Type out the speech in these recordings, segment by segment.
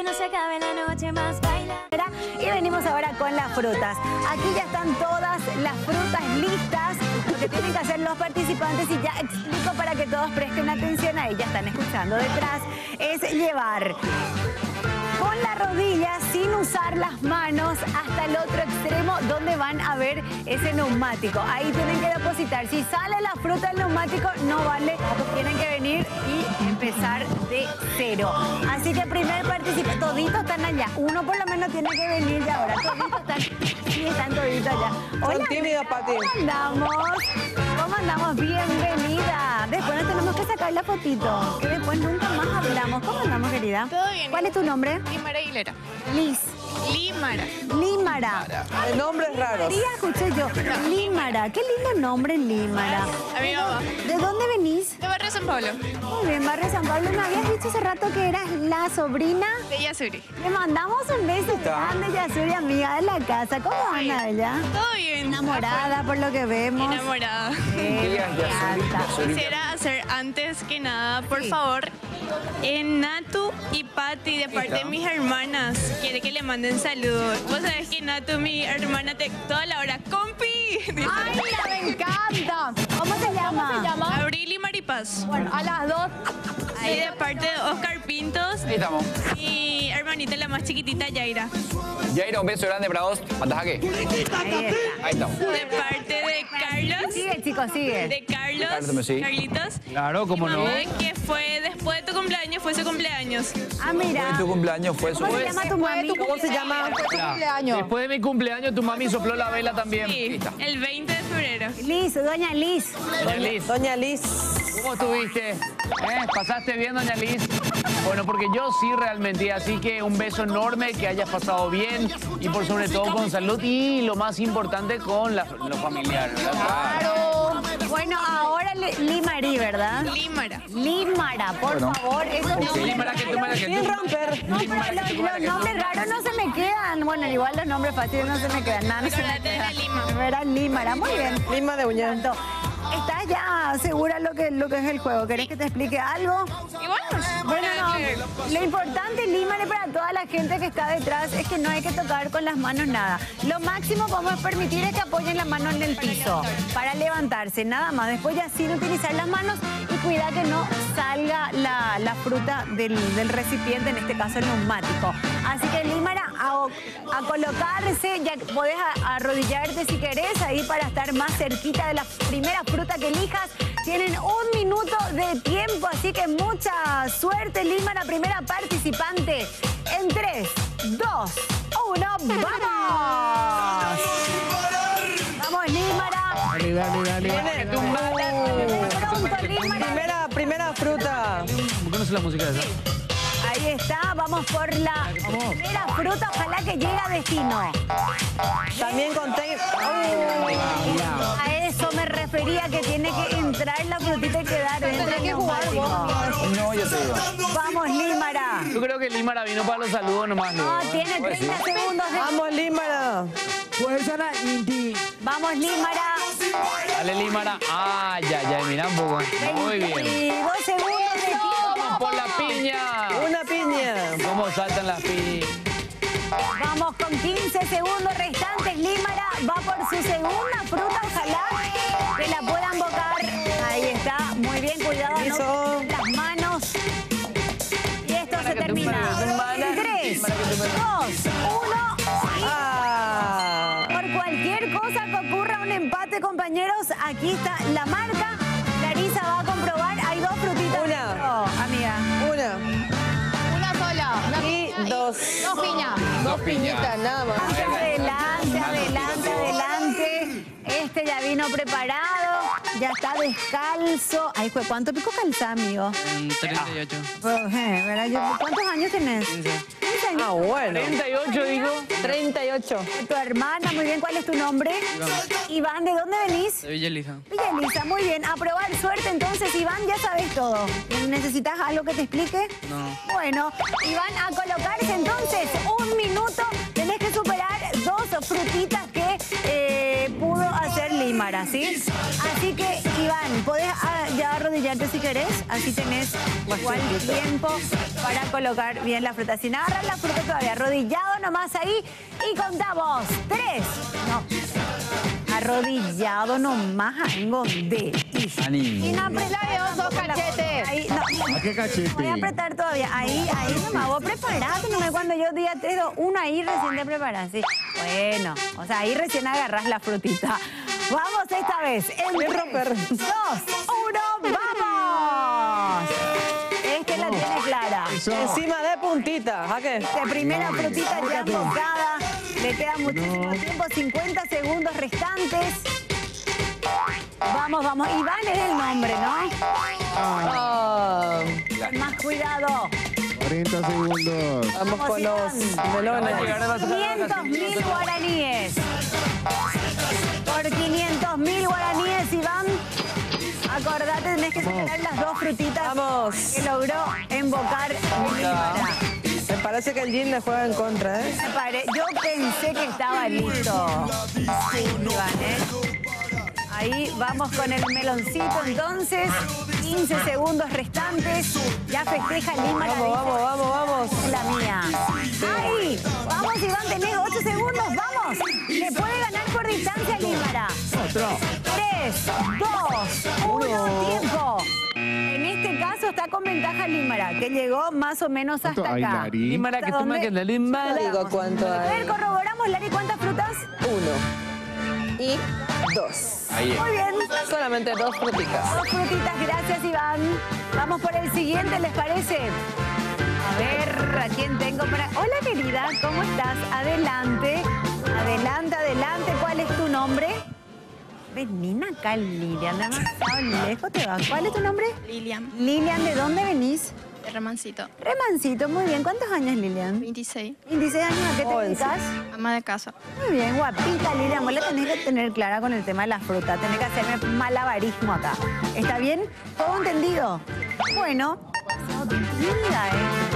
no se acabe la noche más baila. Y venimos ahora con las frutas. Aquí ya están todas las frutas listas. Lo que tienen que hacer los participantes, y ya explico para que todos presten atención, ahí ya están escuchando detrás, es llevar con la rodilla, sin usar las manos, hasta el otro extremo donde van a ver ese neumático. Ahí tienen que depositar. Si sale la fruta del neumático, no vale. Tienen que venir y empezar de cero. Así que primer participante, toditos están allá. Uno por lo menos tiene que venir ya ahora. Toditos están, sí, están toditos allá. Hola, tímida, Pati. ¿Cómo andamos? ¿Cómo andamos? Bienvenida. Después nos tenemos que sacar la fotito, que después nunca más hablamos. ¿Cómo andamos, querida? Todo bien. ¿Cuál es tu nombre? Límara Aguilera. Liz. Límara. Límara. El nombre es raro. María, escuché yo. Límara. Qué lindo nombre, Límara. A mi mamá. ¿De dónde venís? De Barrio San Pablo. Muy bien, Barrio San Pablo. Me habías dicho hace rato que eras la sobrina. De Yasuri. Le mandamos un beso grande, Yasuri, amiga de la casa. ¿Cómo anda ella? Todo bien. Enamorada por lo que vemos. Enamorada. Me encanta. Quisiera hacer antes que nada, por favor, Natu y Pati, de parte de mis hermanas, quiere que le manden saludos. Vos sabés que Natu, mi hermana, toda la hora, ¡compi! ¡Ay, me encanta! ¿Cómo se llama? Abril y Maripaz. Bueno, a las dos. Ahí de parte de Oscar Pintos. Ahí estamos. Mi hermanita, la más chiquitita, Yaira. Yaira, un beso grande para vos. ¿Mandas a qué? Ahí estamos. De parte de Carlos. Sigue, chicos, sigue. De Carlos. Carlos, sí. Carlitos. Claro, cómo Mi no. mamá, que fue después de tu cumpleaños, fue su cumpleaños. Ah, mira. Tu cumpleaños fue su... ¿Cómo se llama tu mami? ¿Cómo se llama? Después de mi cumpleaños, tu mami sopló la vela también. Sí, el 20 de febrero. Liz, doña Liz. Doña Liz, Doña Liz. ¿cómo estuviste? ¿Pasaste bien, doña Liz? Bueno, porque yo sí realmente, así que un beso enorme, que hayas pasado bien y por sobre todo con salud y lo más importante con los familiares, ¿verdad? Claro. Bueno, ahora Limarí, ¿verdad? Límara. Límara, por favor. Esos nombres Límara, que tú me la que Sin romper. No, pero los nombres raros no se me quedan. Bueno, igual los nombres fáciles no se me quedan. Nada, no se me Acordate de la quedan. Lima. Era Límara, muy bien. Lima de uña. Tanto. ¿Estás ya segura lo que es el juego? ¿Querés que te explique algo? Igual no. Bueno, no. Lo importante, Límara, para toda la gente que está detrás, es que no hay que tocar con las manos nada. Lo máximo que vamos a permitir es que apoyen la mano en el piso para levantarse, nada más. Después ya sin utilizar las manos y cuidar que no salga la fruta del recipiente, en este caso el neumático. Así que, Límara, a colocarse, ya podés arrodillarte si querés, ahí para estar más cerquita de la primera fruta que elijas. Tienen 1 minuto de tiempo, así que mucha suerte, Límara, primera participante. En 3, 2, 1, ¡vamos! ¡Vamos, Límara! Dale. Pronto, Límara. Primera fruta. ¿Por qué no sé la música de esa? Ahí está, vamos por la primera fruta, ojalá que llegue a destino. También conté. A eso me refería, que tiene que entrar la frutita y quedar dentro del neumático. No, yo te digo. Vamos, Límara. Yo creo que Límara vino para los saludos nomás. No, tiene 30 segundos de... Vamos, Límara. Vamos, Límara. Dale, Límara. Ah, ya, mira un poco. Muy bien. 22 segundos de tiempo. Vamos por la piña. Una piña. ¿Cómo saltan las piñas? Vamos con 15 segundos restantes. Límara va por su segunda fruta. Ojalá que la puedan bocar. Ahí está. Muy bien, cuidado. Eso. No las manos. Y esto se termina. 3, 2, 1. Por cualquier cosa que ocurra un empate, compañeros, aquí está la marca. Larisa va a comprobar. Hay 2 frutitas. Una. dentro, amiga. Una sola. y dos. Dos piñas. Dos piñitas, nada más. Adelante. Este ya vino preparado, ya está descalzo. Ay, ¿cuánto pico calza, amigo? 38. ¿Cuántos años tenés? 15 años. Ah, bueno. 38, digo. 38. Tu hermana, muy bien. ¿Cuál es tu nombre? Iván, ¿de dónde venís? De Villa Elisa. Villa Elisa, muy bien. A probar suerte entonces, Iván, ya sabes todo. ¿Necesitas algo que te explique? No. Bueno, Iván, a colocarse entonces. 1 minuto. Tenés que superar 2 frutitas que pudo hacer Límara, ¿sí? Así que, Iván, podés ya arrodillarte si querés. querés, así tenés igual tiempo para colocar bien la fruta. Sin agarrar la fruta todavía, arrodillado nomás ahí y contamos. 3, no, arrodillado nomás ahí, de y no apretar Dos cachetes. ahí, no. ¿A qué cachete? Voy a apretar todavía, ahí nomás, vos preparate, no me cuando yo diga 3, 2, 1, ahí recién te preparás, sí. Bueno, o sea, ahí recién agarrás la frutita. Vamos esta vez, en 3, 2, 1, ¡vamos! Este la tiene clara. Encima de puntita. ¿A qué? De primera frutita ya embocada, le queda muchísimo tiempo, 50 segundos restantes. Vamos, vamos, Iván es el nombre, ¿no? Ah, Con más cuidado. 40 segundos. vamos con los melones. 500.000 guaraníes. Por 500.000 guaraníes, Iván. Acordate, tenés que superar las dos frutitas Vamos. que logró embocar Límara. Me parece que el gin le juega en contra, ¿eh? Yo pensé que estaba listo. Sí, Iván, ¿eh? Ahí vamos con el meloncito, entonces. 15 segundos restantes. Ya festeja Límara. Vamos, vamos, vamos. Es la mía. ¡Ay! Vamos, Iván, tenés 8 segundos. ¡Vamos! Le puede ganar por distancia Límara. 3, 2, 1, tiempo. En este caso está con ventaja Límara, que llegó más o menos hasta ¿Cuánto hay, acá. Lari? Límara, que tú me quedas, Límara. Digo cuánto A ver, hay. corroboramos, Lari, ¿cuántas frutas? 1 y 2. Ahí es. Muy bien. Solamente 2 frutitas. 2 frutitas, gracias, Iván. Vamos por el siguiente, ¿les parece? A ver, ¿a quién tengo para...? Hola, querida, ¿cómo estás? Adelante, adelante, adelante. ¿Cuál es tu nombre? Vení acá, Lilian, demasiado lejos te vas. ¿Cuál es tu nombre? Lilian, Lilian, ¿de dónde venís? de Remancito, Remancito, muy bien. ¿Cuántos años, Lilian? 26, 26 años, ¿a qué te Jovencita. dedicas? ama de casa. Muy bien, guapita, Lilian. Vos la tenés que tener clara con el tema de la fruta. Tenés que hacerme malabarismo acá. ¿Está bien? ¿Todo entendido? Bueno, tímida,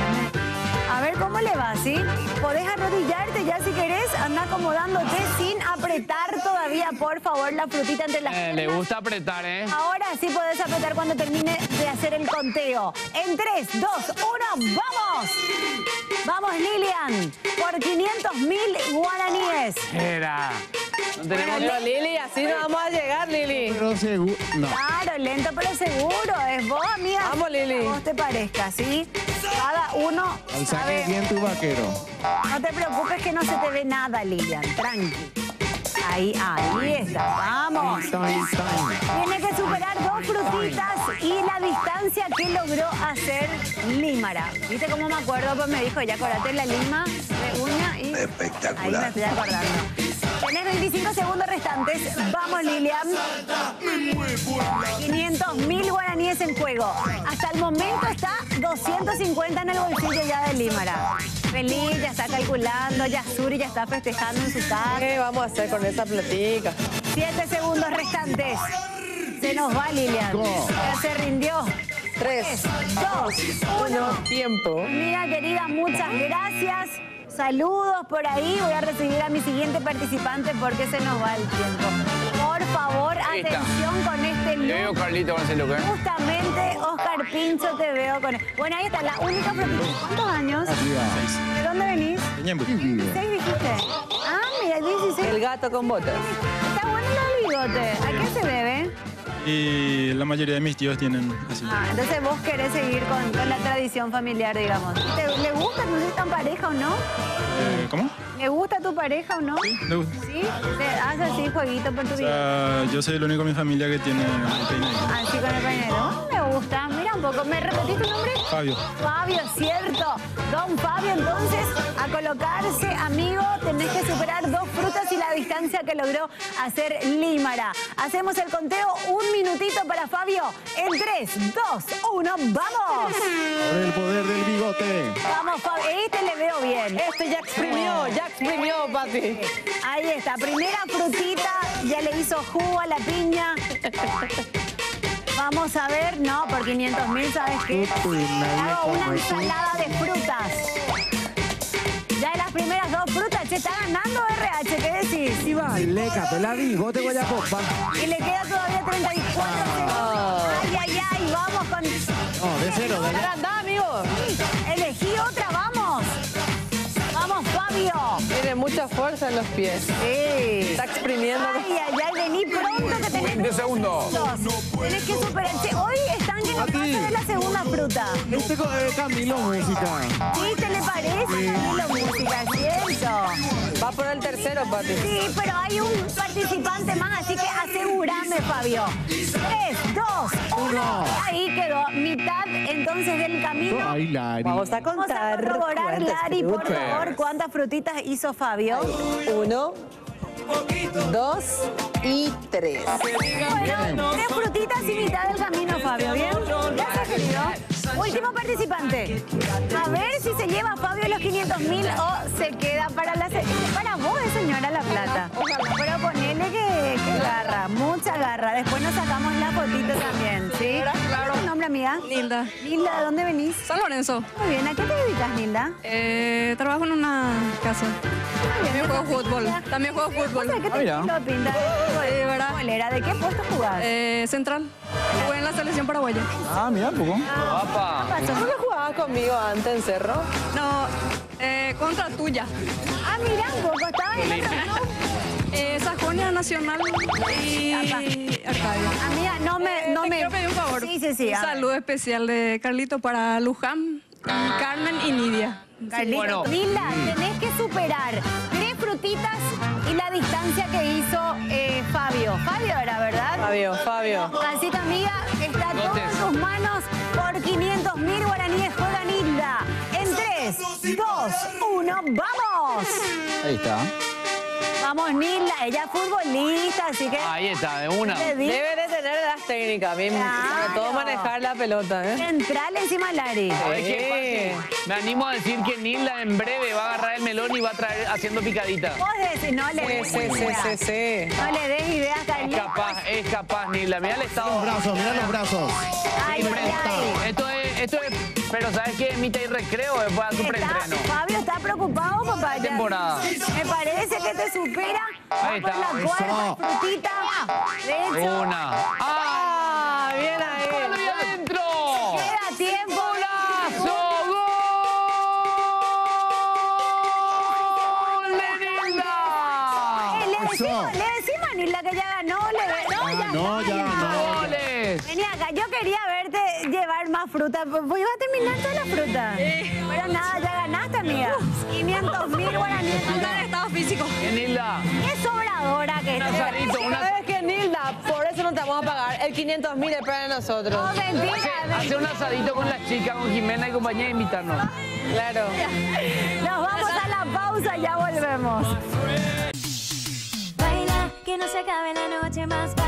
A ver cómo le va, ¿sí? Podés arrodillarte ya si querés. Anda acomodándote sin apretar todavía, por favor, la frutita entre las Le piernas. gusta apretar, ¿eh? Ahora sí podés apretar cuando termine de hacer el conteo. En 3, 2, 1, ¡vamos! Vamos, Lilian, por 500.000 guaraníes. Era. No tenemos Pero Lili, así no vamos a llegar, Lili. Pero seguro. No. Claro, lento pero seguro. Es vos, amiga. Vamos, Lili. A vos te parezca, ¿sí? Cada uno Alzaque sabe. bien tu vaquero. No te preocupes que no se te ve nada, Lilian. Tranqui. Ahí está. Vamos. Tiene que superar 2 frutitas y la distancia que logró hacer Límara. ¿Viste cómo me acuerdo? Pues me dijo, ya acordate la lima de uña y... Espectacular. Ahí me estoy acordando. Tenés 25 segundos restantes. Vamos, Lilian. 500.000 guaraníes en juego. Hasta el momento está 250 en el bolsillo ya de Límara. Feliz, ya está calculando, ya Suri ya está festejando en su casa. ¿Qué vamos a hacer con esa platica? 7 segundos restantes. Se nos va, Lilian. Go. Ya se rindió. 3, 2, 1. tiempo. Mira, querida, muchas gracias. Saludos por ahí. Voy a recibir a mi siguiente participante porque se nos va el tiempo. Por favor, Ahí está. atención con este Te veo, look. Carlito, con ese look, ¿eh? Justamente, Oscar Pincho, te veo con... Bueno, ahí está, la única frutita. ¿Cuántos años? ¿De dónde venís? Vive. 6 dijiste. Ah, mira, 16. El gato con botas. Está bueno el bigote. ¿A qué se bebe? Y la mayoría de mis tíos tienen así. Ah, entonces vos querés seguir con la tradición familiar, digamos. ¿Le gusta? No sé si están pareja o no. ¿Cómo? ¿Le gusta tu pareja o no? Le gusta. ¿Sí? ¿Te hace así jueguito por tu O vida? sea, yo soy el único en mi familia que tiene el peinadito. Así con el pañuelo. Me gusta. Mira un poco. ¿Me repetís tu nombre? Fabio. Fabio, cierto. Don Fabio, entonces, a colocarse, amigo, tenés que superar 2 frutas y la distancia que logró hacer Límara. Hacemos el conteo, 1 minutito para Fabio. En 3, 2, 1, ¡vamos! Por el poder del bigote. Vamos, Fabio. Este le veo bien. Este ya exprimió, papi. Ahí está, primera frutita, ya le hizo jugo a la piña. Vamos a ver, no, por 500.000, ¿sabes qué? Uy, nadie Hago una como tú. ensalada de frutas. Ya en las primeras 2 frutas, RH, está ganando RH, ¿qué decís? Y vale, capela bigote voy a copa. Y le queda todavía 34 segundos. Ay, vamos con... No, de cero, de Anda, amigo. Elegí otra, vamos. Vamos, Fabio. Tiene mucha fuerza en los pies. Sí. Está exprimiendo. Ay, vení pronto que tenés 20 segundos. Tenés que superarse. Hoy están que no Mati. pasan de la segunda fruta. Este Camilo música. ¿Sí? ¿Te le parece, Camilo Música? ¿Cierto? Va por el tercero, Pati. Sí, pero hay un participante más, así que asegúrame, Fabio. 3, 2, 1. Ahí quedó. Mitad, entonces, del camino. Ay, Lari. Vamos a Vamos a contar. corroborar, cuántas Lari, por frutas. favor, cuántas frutitas hizo Fabio. 1, 2 y 3. Bueno, 3 frutitas y mitad del camino, Fabio. ¿Bien? Gracias, querido. Último participante. A ver si se lleva Fabio los 500.000 o se queda para la... Para vos, señora, la plata. Pero ponele que garra, mucha garra. Después nos sacamos la fotito también, ¿sí? ¿Cuál es tu nombre, amiga? Nilda. Nilda, ¿de dónde venís? San Lorenzo. Muy bien, ¿a qué te dedicas, Nilda? Trabajo en una casa. También juego fútbol. También juego fútbol. ¿Sabes qué te mira. lo pinta? De verdad. ¿Bolera? ¿De qué puesto jugás? Central. Jugué en la selección paraguaya. Ah, mira, poco. Papá. ¿Qué pasó? ¿No jugabas conmigo antes en Cerro? No, contra tuya. Ah, mira, un poco, estaba en otro club. Sajonia Nacional y Arcadia. Amiga, no me... Te quiero pedir un favor. Sí, sí. Un a ver. saludo especial de Carlito para Luján, Carmen y Nidia. Carlito, Bueno. Nilda, tenés que superar 3 frutitas y la distancia que hizo Fabio. Fabio era, ¿verdad? Fabio. Así que, amiga, está todo Dotes. en tus manos por 500.000 guaraníes. Juega Nilda. En 3, 2, 1, ¡vamos! Ahí está. Vamos, Nilda. Ella es futbolista, así que... Ahí está, de una. le di- Debe de tener las técnicas, bien, sobre todo Claro. manejar la pelota, ¿eh? Central encima Lari. ¿Sabes qué, Pati? Me animo a decir que Nilda en breve va a agarrar el melón y va a traer haciendo picadita. Vos decís, no le des ideas. Sí. No le des ideas, Es Carlito. capaz, Nilda. Mira el Los estado. brazos, mira los brazos. Ay, ay, Esto es, pero ¿sabes qué? Mitad y recreo después a su preentreno. Fabio está preocupado, papá. Ya. Temporada. Me parece que te supera. Ahí Va por está. la cuarta frutita. De hecho, Una. ¡Ah! Bien ahí. ¡Palo y adentro! queda tiempo. ¡Golazo! ¡Gol de Nilda! Le decimos a Nilda que ya ganó. No, ya no. ¡Goles! Vení acá, yo quería verte llevar más fruta. Pues iba a terminar toda la fruta. Pero nada, ya ganaste, amiga. 500.000 guaraníes. Falta de estado físico. Bien, Nilda. Qué sobradora que Un es. asadito, ¿Sabes qué, Nilda? Por eso no te vamos a pagar. El 500.000 es para nosotros. No, mentira. Hace un asadito con las chicas, con Jimena y compañía, e invitarnos. Claro. Nos vamos a la pausa, ya volvemos. Baila, que no se acabe la noche más.